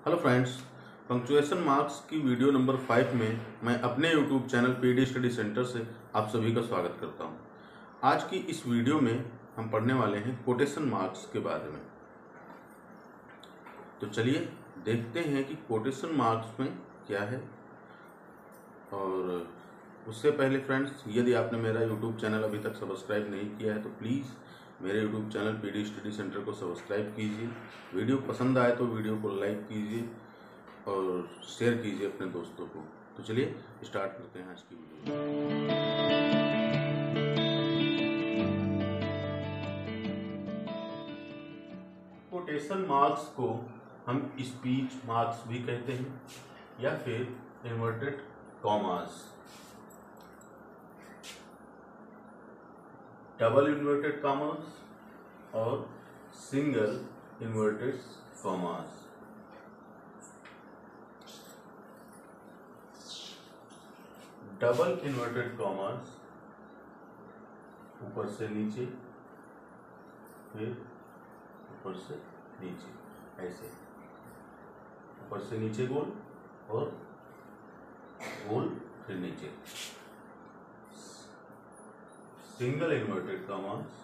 Hello friends, punctuation marks की video number 5 में मैं अपने YouTube channel PD study centre से आप सभी का स्वागत करता हूं। आज की इस वीडियो में हम पढ़ने वाले हैं कोटेशन मार्क्स के बारे में। तो चलिए देखते हैं कि कोटेशन मार्क्स में क्या है। और उससे पहले फ्रेंड्स, यदि आपने मेरा यूट्यूब चैनल अभी तक सब्सक्राइब नहीं किया है तो प्लीज़ मेरे YouTube channel PD study centre को सब्सक्राइब कीजिए। वीडियो पसंद आए तो वीडियो को लाइक कीजिए और शेयर कीजिए अपने दोस्तों को। तो चलिए स्टार्ट करते हैं आज की वीडियो। कोटेशन मार्क्स को हम स्पीच मार्क्स भी कहते हैं या फिर inverted commas, double inverted commas और single inverted commas. Double inverted commas ऊपर से नीचे, फिर ऊपर से नीचे, ऐसे ऊपर से नीचे गोल और गोल फिर नीचे। सिंगल इन्वर्टेड कॉमास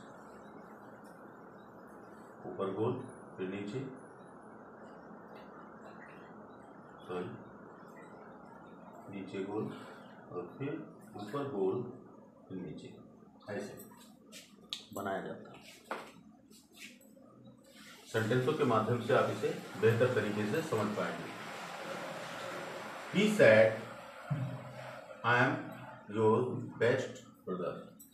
ऊपर गोल फिर नीचे, सॉरी नीचे गोल और फिर ऊपर गोल फिर नीचे, ऐसे बनाया जाता है। सेंटेंसों के माध्यम से आप इसे बेहतर तरीके से समझ पाएंगे। He said, I am your best brother.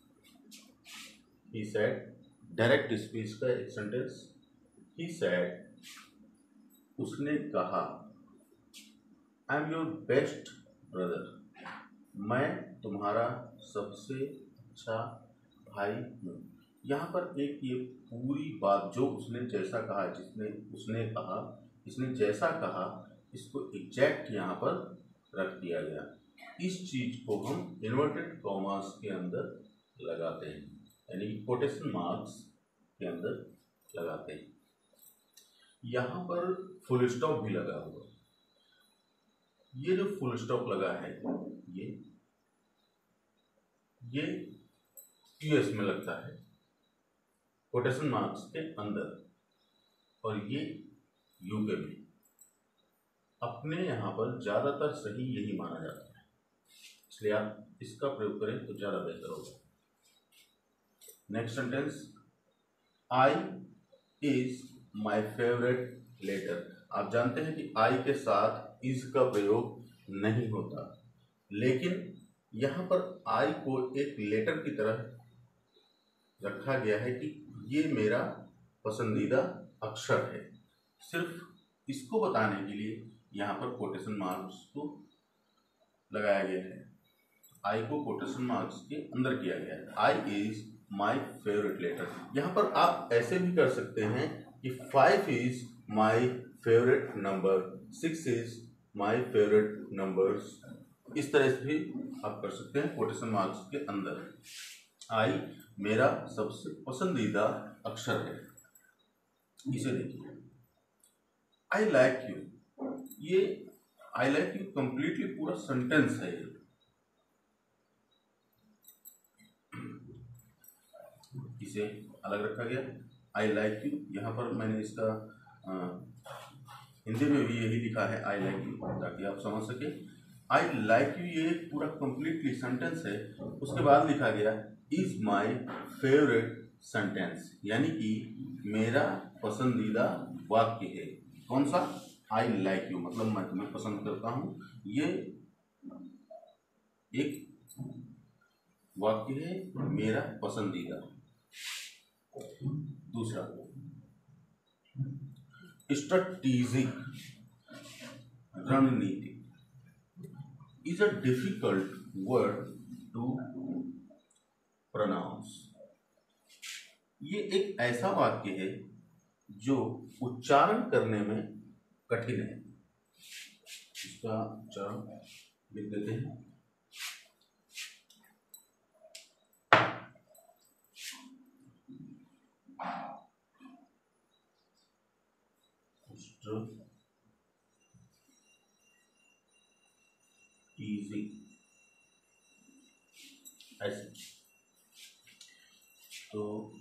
He said, direct speech का एक सेंटेंस। He said, उसने कहा, I am your best brother. मैं तुम्हारा सबसे अच्छा भाई हूँ। यहाँ पर एक ये पूरी बात जो उसने जैसा कहा, उसने कहा, इसने जैसा कहा, इसको एग्जैक्ट यहाँ पर रख दिया गया। इस चीज को हम इन्वर्टेड कॉमास के अंदर लगाते हैं, यानी कोटेशन मार्क्स के अंदर लगाते हैं। यहाँ पर फुल स्टॉप भी लगा हुआ। ये जो फुल स्टॉप लगा है ये यूएस में लगता है कोटेशन मार्क्स के अंदर, और ये यूके में। अपने यहाँ पर ज्यादातर सही यही माना जाता है, इसलिए आप इसका प्रयोग करें तो ज्यादा बेहतर होगा। Next sentence, I is my favourite letter. आप जानते हैं कि आई के साथ इज का प्रयोग नहीं होता, लेकिन यहाँ पर आई को एक लेटर की तरह रखा गया है कि ये मेरा पसंदीदा अक्षर है। सिर्फ इसको बताने के लिए यहाँ पर कोटेशन मार्क्स को लगाया गया है। आई को कोटेशन मार्क्स के अंदर किया गया है। I is my favourite letter. यहाँ पर आप ऐसे भी कर सकते हैं कि 5 is my favourite number, 6 is my favourite numbers. इस तरह से भी आप कर सकते हैं कोटेशन मार्क्स के अंदर। आई मेरा सबसे पसंदीदा अक्षर है। इसे देखिए, आई लाइक यू। ये आई लाइक यू कंप्लीटली पूरा सेंटेंस है। इसे अलग रखा गया। आई लाइक यू, यहाँ पर मैंने इसका हिंदी में भी यही लिखा है, आई लाइक यू, ताकि आप समझ सके। आई लाइक यू ये पूरा कंप्लीटली सेंटेंस है। उसके बाद लिखा गया इज माई फेवरेट सेंटेंस, यानी कि मेरा पसंदीदा वाक्य है। कौन सा? आई लाइक यू, मतलब मैं तुम्हें पसंद करता हूँ। ये एक वाक्य है मेरा पसंदीदा। दूसरा, स्ट्रैटेजिक, रणनीति, is a difficult word to pronounce. ये एक ऐसा वाक्य है जो उच्चारण करने में कठिन है। इसका उच्चारण लिख देते हैं। स्ट्रेटेजिक, ऐसे। तो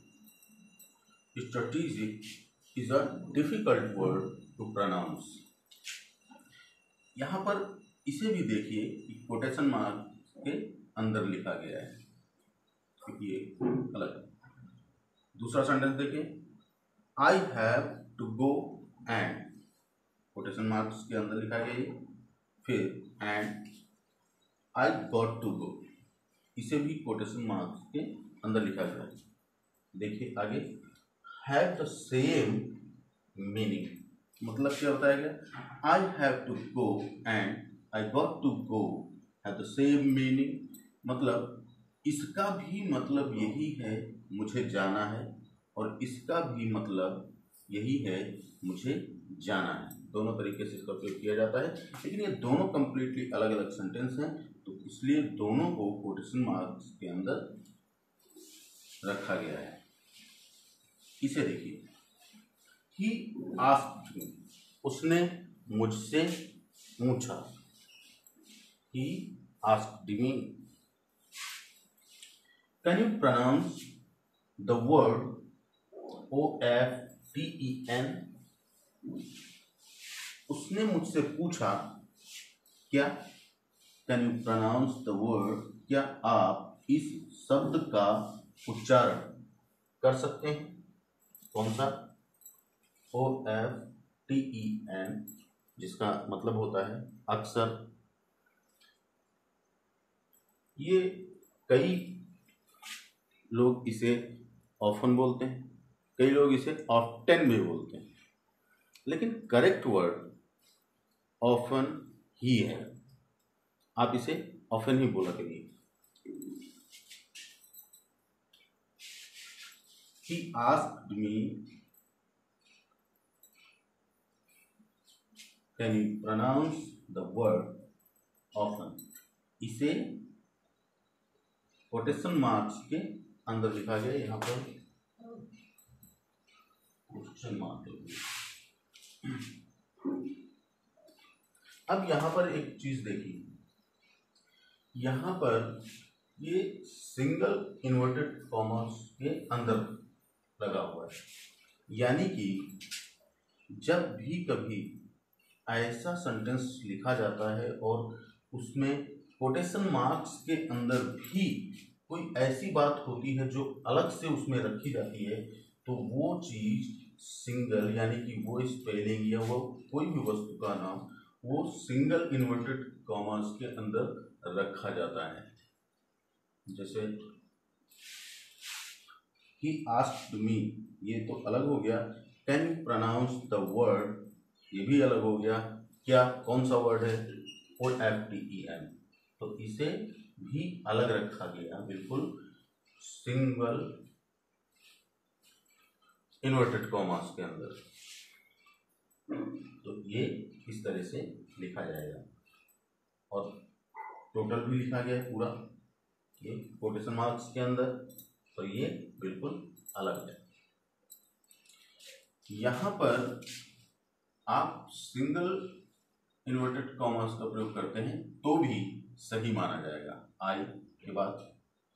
strategic is a difficult word to pronounce. यहां पर इसे भी देखिए कि कोटेशन मार्क के अंदर लिखा गया है, क्योंकि ये अलग है। दूसरा सेंटेंस देखिए, I have to go and, quotation marks के अंदर लिखा गया है। फिर and I got to go, इसे भी कोटेशन मार्क्स के अंदर लिखा गया है। देखिए आगे, हैव द सेम मीनिंग, मतलब क्या होता है क्या, I have to go and I got to go have the same meaning, मतलब इसका भी मतलब यही है मुझे जाना है, और इसका भी मतलब यही है मुझे जाना है। दोनों तरीके से इसका उपयोग किया जाता है, लेकिन ये दोनों कंप्लीटली अलग अलग सेंटेंस हैं, तो इसलिए दोनों को कोटेशन मार्क्स के अंदर रखा गया है। इसे देखिए, ही आस्क्ड मी, उसने मुझसे पूछा, he asked me. Can you pronounce the word OFTEN, उसने मुझसे पूछा क्या, can you pronounce the word, क्या आप इस शब्द का उच्चारण कर सकते हैं, कौन सा, OFTEN, जिसका मतलब होता है अक्सर। ये कई लोग इसे ऑफन बोलते हैं, कई लोग इसे ऑफ्टन भी बोलते हैं, लेकिन करेक्ट वर्ड ऑफन ही है। आप इसे ऑफन ही बोला करिए। He asked me, can you pronounce the word often, इसे कोटेशन मार्क्स के अंदर लिखा गया, यहाँ पर क्वेश्चन मार्क। अब यहां पर एक चीज देखिए, यहां पर ये सिंगल इन्वर्टेड कॉमास के अंदर लगा हुआ है, यानी कि जब भी कभी ऐसा सेंटेंस लिखा जाता है और उसमें कोटेशन मार्क्स के अंदर भी कोई ऐसी बात होती है जो अलग से उसमें रखी जाती है, तो वो चीज सिंगल, यानी कि वो स्पेलिंग या वो कोई भी वस्तु का नाम वो सिंगल इन्वर्टेड कॉमास के अंदर रखा जाता है। जैसे ही आस्क्ड मी, ये तो अलग हो गया। Can you pronounce the word, ये भी अलग हो गया। क्या, कौन सा वर्ड है, OFTEN, तो इसे भी अलग रखा गया, बिल्कुल सिंगल इन्वर्टेड कॉमास के अंदर। तो ये इस तरह से लिखा जाएगा, और टोटल भी लिखा गया है पूरा ये कोटेशन मार्क्स के अंदर, तो ये बिल्कुल अलग है। यहां पर आप सिंगल इन्वर्टेड कॉमास का प्रयोग करते हैं तो भी सही माना जाएगा। आई के बाद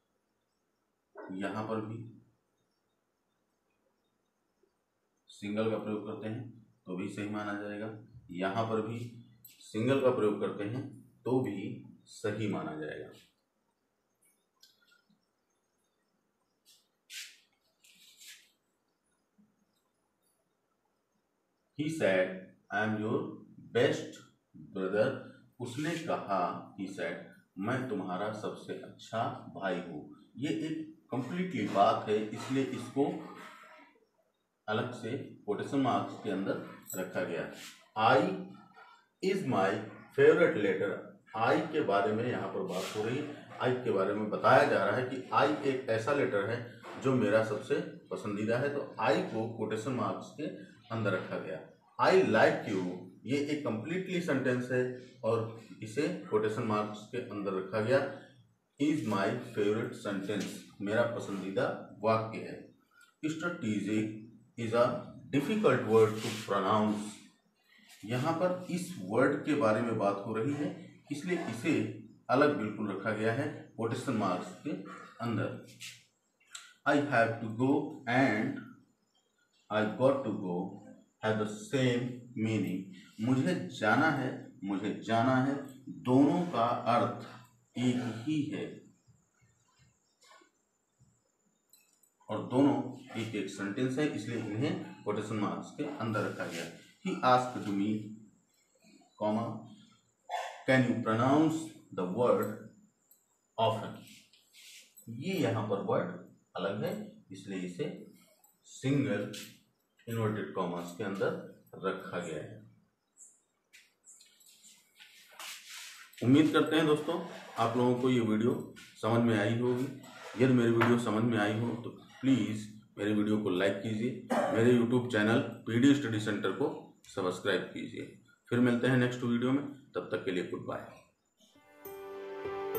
यहां पर भी सिंगल का प्रयोग करते हैं तो भी सही माना जाएगा, यहां पर भी सिंगल का प्रयोग करते हैं तो भी सही माना जाएगा। He said, I am your best brother, उसने कहा, he said, मैं तुम्हारा सबसे अच्छा भाई हूँ। ये एक कंप्लीटली बात है, इसलिए इसको अलग से कोटेशन मार्क्स के अंदर रखा गया। I is my favourite letter, I के बारे में यहाँ पर बात हो रही है, आई के बारे में बताया जा रहा है कि आई एक ऐसा लेटर है जो मेरा सबसे पसंदीदा है, तो आई को कोटेशन मार्क्स के अंदर रखा गया। आई लाइक यू, ये एक कंप्लीटली सेंटेंस है और इसे कोटेशन मार्क्स के अंदर रखा गया। इज माई फेवरेट सेंटेंस, मेरा पसंदीदा वाक्य है। Strategic is a difficult word to pronounce, यहाँ पर इस वर्ड के बारे में बात हो रही है इसलिए इसे अलग बिल्कुल रखा गया है कोटेशन मार्क्स के अंदर। I have to go and I got to go have the same meaning. मुझे जाना है, मुझे जाना है, दोनों का अर्थ एक ही है और दोनों एक एक सेंटेंस है, इसलिए इन्हें कोटेशन मार्क्स के अंदर रखा गया। He asked me, comma, can you pronounce the word often. ये यहां पर वर्ड अलग है, इसलिए इसे सिंगल इन्वर्टेड कॉमास के अंदर रखा गया है। उम्मीद करते हैं दोस्तों आप लोगों को ये वीडियो समझ में आई होगी। यदि मेरी वीडियो समझ में आई हो तो प्लीज़ मेरे वीडियो को लाइक कीजिए, मेरे YouTube channel PD study centre को सब्सक्राइब कीजिए। फिर मिलते हैं नेक्स्ट वीडियो में, तब तक के लिए गुड बाय।